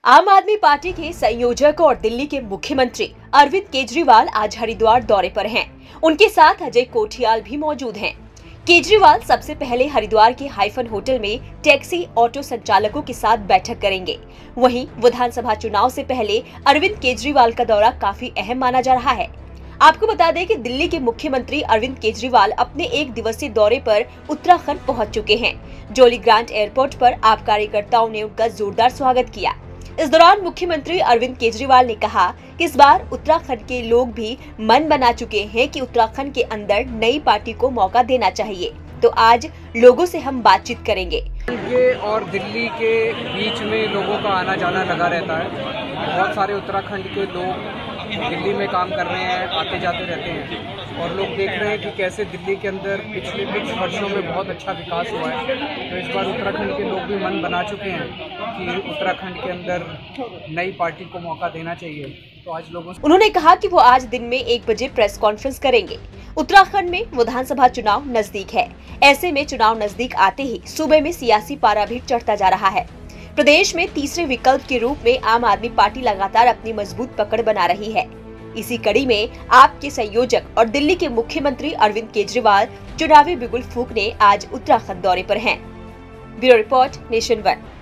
आम आदमी पार्टी के संयोजक और दिल्ली के मुख्यमंत्री अरविंद केजरीवाल आज हरिद्वार दौरे पर हैं। उनके साथ अजय कोठियाल भी मौजूद हैं। केजरीवाल सबसे पहले हरिद्वार के हाइफन होटल में टैक्सी ऑटो संचालकों के साथ बैठक करेंगे। वहीं विधानसभा चुनाव से पहले अरविंद केजरीवाल का दौरा काफी अहम माना जा रहा है। आपको बता दें कि दिल्ली के मुख्यमंत्री अरविंद केजरीवाल अपने एक दिवसीय दौरे पर उत्तराखंड पहुंच चुके हैं। जोली ग्रांट एयरपोर्ट पर आप कार्यकर्ताओं ने उनका जोरदार स्वागत किया। इस दौरान मुख्यमंत्री अरविंद केजरीवाल ने कहा कि इस बार उत्तराखंड के लोग भी मन बना चुके हैं कि उत्तराखंड के अंदर नई पार्टी को मौका देना चाहिए। तो आज लोगों से हम बातचीत करेंगे। और दिल्ली के बीच में लोगों का आना जाना लगा रहता है। बहुत सारे उत्तराखंड के लोग दिल्ली में काम कर रहे हैं, आते जाते रहते हैं और लोग देख रहे हैं कि कैसे दिल्ली के अंदर पिछले कुछ वर्षों में बहुत अच्छा विकास हुआ है। तो इस बार उत्तराखंड के लोग भी मन बना चुके हैं कि उत्तराखंड के अंदर नई पार्टी को मौका देना चाहिए। तो आज लोगों से उन्होंने कहा कि वो आज दिन में 1 बजे प्रेस कॉन्फ्रेंस करेंगे। उत्तराखंड में विधानसभा चुनाव नजदीक है। ऐसे में चुनाव नजदीक आते ही सूबे में सियासी पारा भी चढ़ता जा रहा है। प्रदेश में तीसरे विकल्प के रूप में आम आदमी पार्टी लगातार अपनी मजबूत पकड़ बना रही है। इसी कड़ी में आपके संयोजक और दिल्ली के मुख्यमंत्री अरविंद केजरीवाल चुनावी बिगुल फूंकने आज उत्तराखंड दौरे पर हैं। Bureau report, nation 1।